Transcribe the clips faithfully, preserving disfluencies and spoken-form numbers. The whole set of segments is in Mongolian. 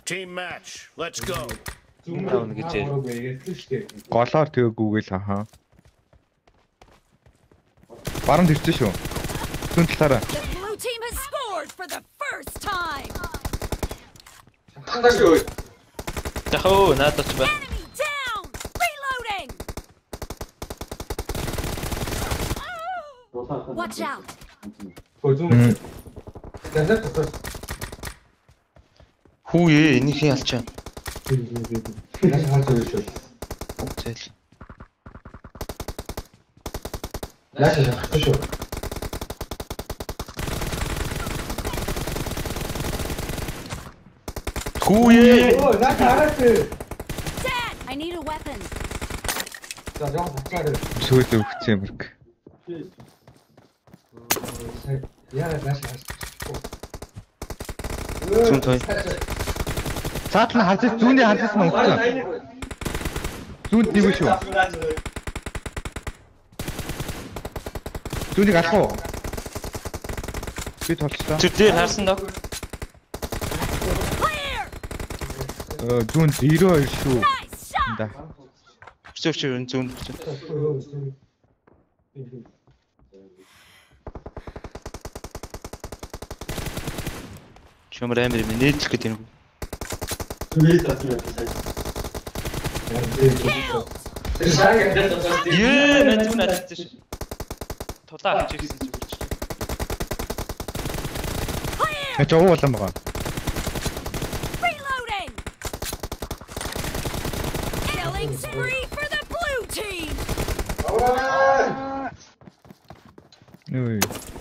Team match. Let's go. Таавна гэж. Голоор тэгээгүй л ахаа. Баруун ирсэн шүү. Зүүн талаараа. The blue team has scored for the first time. Дахоо надад ч ба. Enemy down. Reloading. Watch out. Хүү ээ, энийг хин алчаа. Зээл. Хүү ээ. Dad, I need a weapon. Шүүл өгч юм хэрэг. Зүүн той. Цаатлан харж зүүний харж нь өгсөн. Зүүнд нэг шүү. Зүүнийг алах уу? Би толчлоо. Зүр дээр харсан доо. Э зүүн зero шүү. Да. Өчөө өчөө зүүн. Чамраа амир нээжлэх гэдэг юм. Ее на зүүн атчих ш. Тулаа авч ирсэн чи үрч. Я жоо болон байгаа. Reloading. Killing spree for the blue team. Нүй.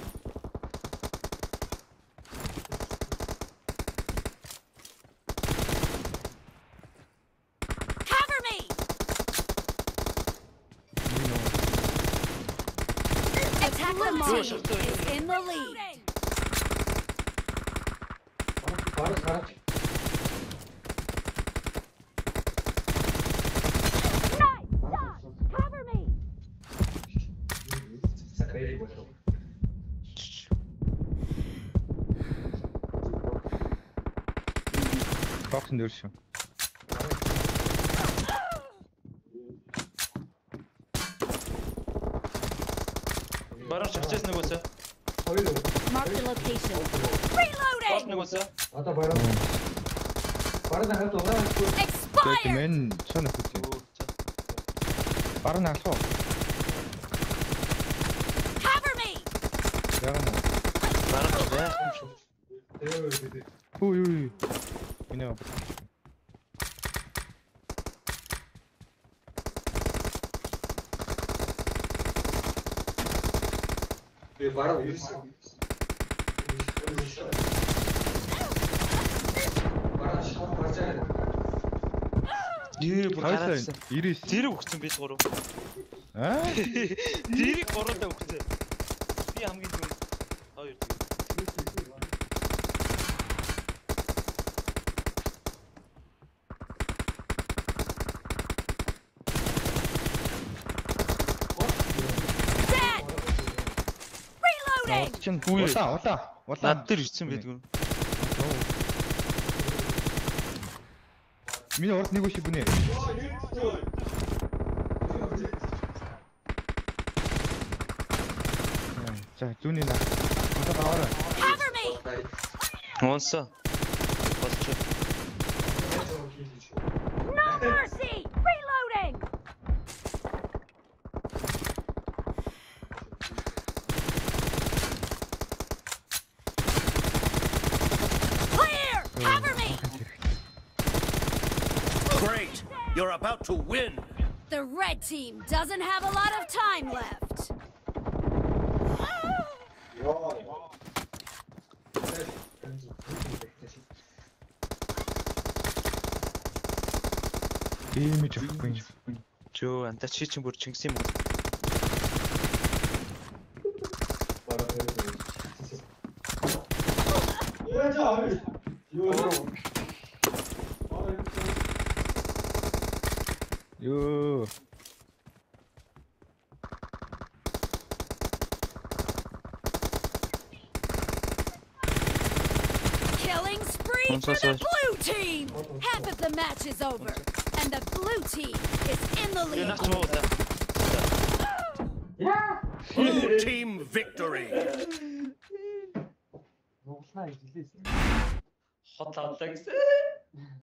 Cover me. Attack the team is in the lead. Nice shot. Cover me. Бокс нэр шүү. Баруун шавчээс нөгөөсөө. Mark the location. Reloading. Нөгөөсөө. Тэгээд Expired. мен чон өгч юм. Баруун алах уу? Cover me. Яагаад нь? Баруун байх юм шүү. Үгүй үгүй. Минь Би баруун ирсэн. Баруун шахах гарч байгаа. Ее бүр гараадсан. ирээс. Зэрэг өгсөн би гурав. Аа? Зэрэг гуравдаа өгсөн. Би хамгийн түрүү хоёр. Dead. Reloading. Чин улаа улаа. Улаа. Над дээр ирсэн байдаг юм. Миний урд нэг үши бүнэ. За зүүний наа. Одоо гаваа. Cover me. Монсо. Босч. No mercy. Reloading. Clear. Cover me. Great. You're about to win. The red team doesn't have a lot of time left. ийм ч өгөхгүй. Жөө антаа чи чинь бүр чингис юм уу? Ёо. Killing spree for the blue team! Half of the match is over, and the blue team is in the 이거 lead. 나 좋아. Blue team victory. 헛다 땡스.